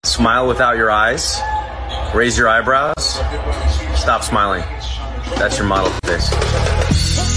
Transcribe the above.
Smile without your eyes. Raise your eyebrows. Stop smiling. That's your model face.